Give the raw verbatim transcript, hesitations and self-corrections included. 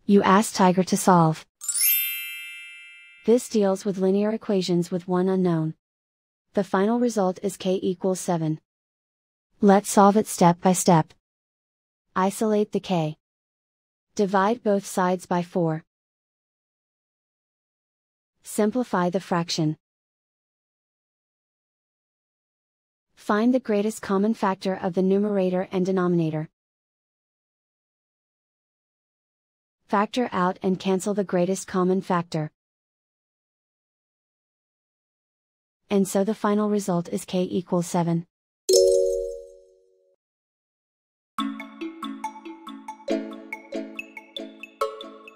You ask Tiger to solve. This deals with linear equations with one unknown. The final result is k equals seven. Let's solve it step by step. Isolate the k. Divide both sides by four. Simplify the fraction. Find the greatest common factor of the numerator and denominator. Factor out and cancel the greatest common factor. And so the final result is k equals seven.